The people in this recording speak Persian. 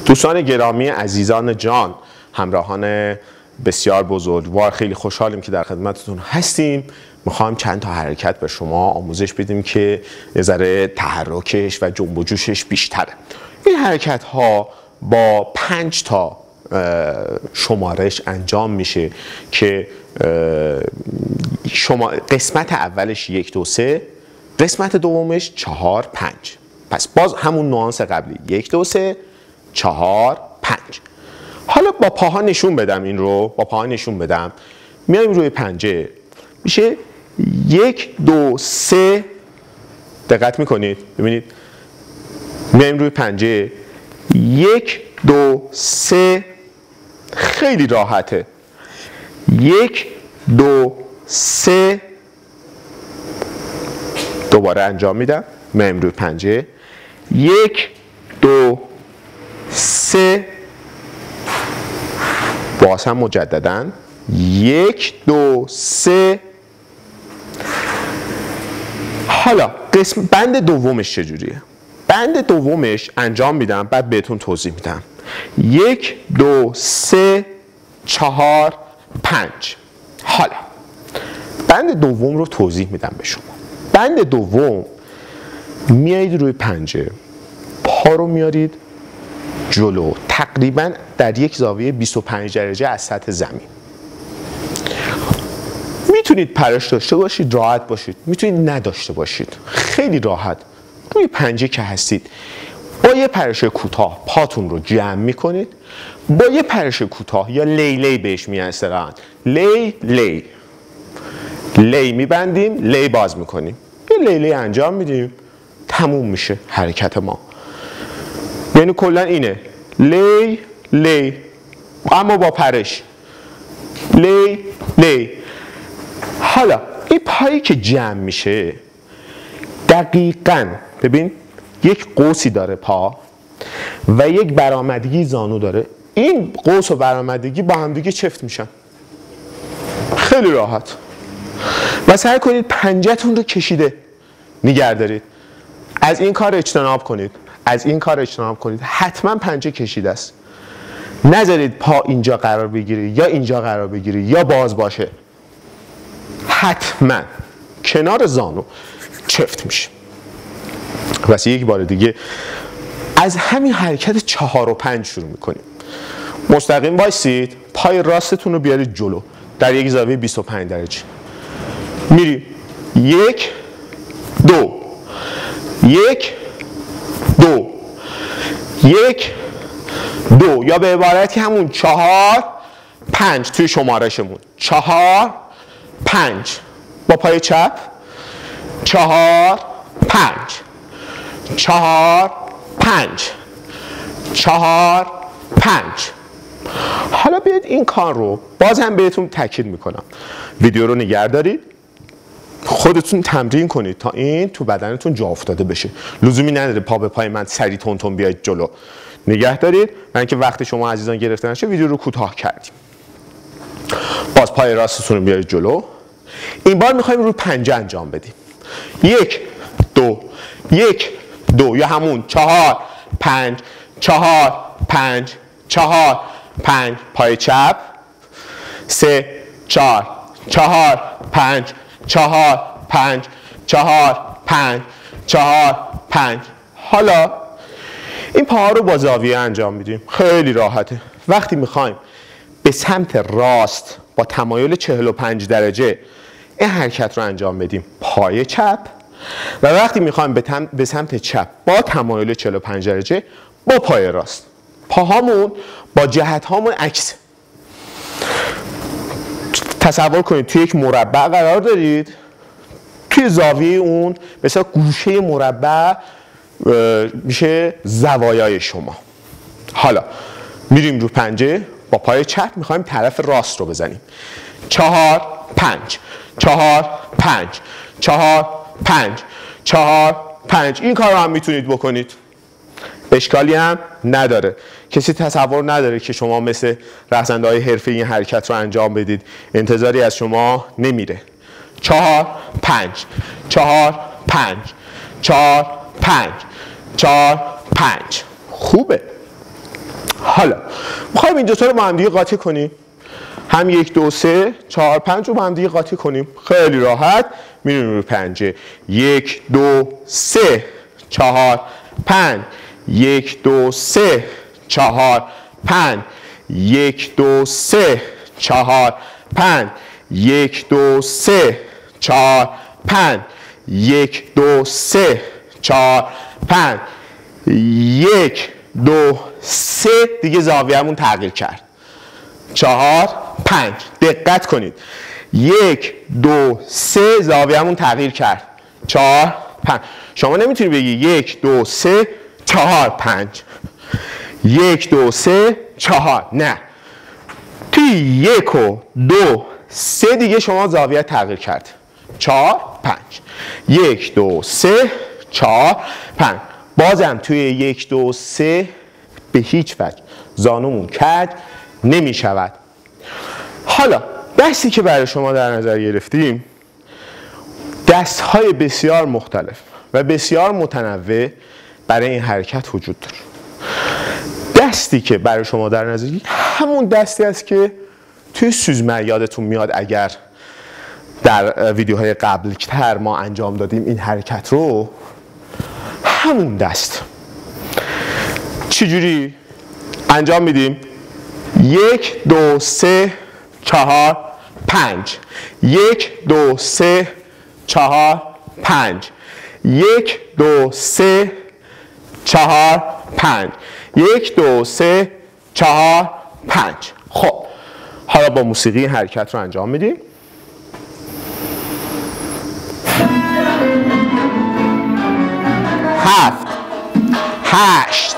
دوستان گرامی، عزیزان جان، همراهان بسیار بزرگوار، خیلی خوشحالیم که در خدمتتون هستیم. میخوایم چند تا حرکت به شما آموزش بدیم که یه ذره تحرکش و جنب و جوشش بیشتره. این حرکت ها با 5 تا شمارش انجام میشه که قسمت اولش 1 2 3، قسمت دومش 4 5. پس باز همون نوانس قبلی 1 2 3 4 5. حالا با پاها نشون بدم، این رو با پاها نشون بدم. میایم روی پنجه، میشه 1 2 3. دقت میکنید ببینید، میایم روی پنجه 1 2 3. خیلی راحته. 1 2 3. دوباره انجام میدم، میایم روی پنجه 1 2 3. باز هم مجددا 1 2 3. حالا بند دومش چجوریه؟ بند دومش انجام میدم بعد بهتون توضیح میدم. 1 2 3 4 5. حالا بند دوم رو توضیح میدم به شما. بند دوم، میایید روی پنجه، پا رو میارید جلو تقریبا در یک زاویه 25 درجه از سطح زمین. میتونید پرش داشته باشید، راحت باشید، میتونید نداشته باشید، خیلی راحت. روی پنجه که هستید با یه پرش کوتاه پاتون رو جمع میکنید، با یه پرش کوتاه یا لی بهش میاسترن، لی میبندیم، لی باز میکنیم، یه لی انجام میدیم، تموم میشه حرکت ما. یعنی کلا اینه لی اما با پرش لی. حالا این پایی که جمع میشه دقیقاً ببین یک قوسی داره پا و یک برآمدگی زانو داره. این قوس و برآمدگی با هم دیگه چفت میشن، خیلی راحت. و سعی کنید پنجه‌تون رو کشیده نگه دارید. از این کار اجتناب کنید. حتما پنجه کشیده است. نذارید پا اینجا قرار بگیره یا اینجا قرار بگیره یا باز باشه. حتما کنار زانو چفت میشه. واسه یک بار دیگه از همین حرکت 4 و 5 شروع میکنیم. مستقیم وایسید، پای راستتون رو بیارید جلو در یک زاویه 25 درجه. میریم 1 2 1 2 1 2 یا به عبارتی همون 4 5 توی شمارشمون 4 5 با پای چپ 4 5 4 5 4 5. حالا بیاید این کار رو باز هم بهتون تاکید میکنم، ویدیو رو نگه دارید، خودتون تمرین کنید تا این تو بدنتون جا افتاده بشه. لزومی نداره پا به پای من سری تون بیاید جلو. نگه دارید، من اینکه وقت شما عزیزان گرفته نشه ویدیو رو کوتاه کردیم. باز پای راستتون رو بیارید جلو. این بار میخوایم روی پنجه انجام بدیم. 1 2 1 2 یا همون 4 5 4 5 4 5 پای چپ 3 4 4 5 4 5 4 5 4 5. حالا این پاها رو با زاویه انجام میدیم، خیلی راحته. وقتی میخوایم به سمت راست با تمایل 45 درجه این حرکت رو انجام بدیم، پای چپ، و وقتی میخوایم به سمت چپ با تمایل 45 درجه با پای راست. پاهامون با جهت هامون عکس. تصور کنید توی یک مربع قرار دارید، توی زاویه اون مثلا گوشه مربع میشه زوایای شما. حالا میریم رو پنجه، با پای چپ میخوایم طرف راست رو بزنیم. 4 5 4 5 4 5 4 5. این کار رو هم میتونید بکنید، اشکالی هم نداره. کسی تصور نداره که شما مثل رقصنده‌های حرفه‌ای این حرکت رو انجام بدید، انتظاری از شما نمیره. 4 5 4 5 4 5 4 5. خوبه. حالا میخوایم این دوتا رو با هم دیگه قاطی کنیم. هم 1 2 3 4 5 رو با هم دیگه قاطی کنیم. خیلی راحت میریم رو پنجه. 1 2 3 4 5 1 2 3 4 5 1 2 3 4 5 1 2 3 4 5 1 2 3 4 5 1 2 3 دیگه زاویه‌مون تغییر کرد. 4 5 دقت کنید. 1 2 3 زاویه‌مون تغییر کرد. 4 5 شما نمیتونی بگی 1 2 3 4 5 1 2 3 4 نه. توی 1 و 2 3 دیگه شما زاویه تغییر کرد. 4 5 1 2 3 4 5 بازم توی 1 2 3 به هیچ وجه زانومون کج نمی شود. حالا دستی که برای شما در نظر گرفتیم دست‌های بسیار مختلف و بسیار متنوع برای این حرکت وجود داره. دستی که برای شما در نظر گرفتیم همون دستی است که توی سوزمه یادتون میاد اگر در ویدیوهای قبل‌تر ما انجام دادیم این حرکت رو. همون دست چجوری انجام میدیم؟ 1 2 3 4 5 1 2 3 4 5 1 2 3 4 5 1 2 3 4 5 خب حالا با موسیقی این حرکت رو انجام میدیم. 7 8